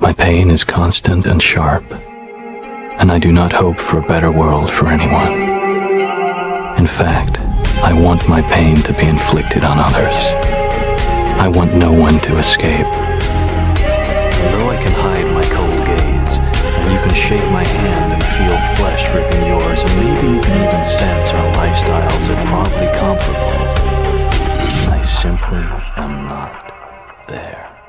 My pain is constant and sharp, and I do not hope for a better world for anyone. In fact, I want my pain to be inflicted on others. I want no one to escape. And though I can hide my cold gaze, and you can shake my hand and feel flesh ripping yours, and maybe you can even sense our lifestyles are probably comparable, I simply am not there.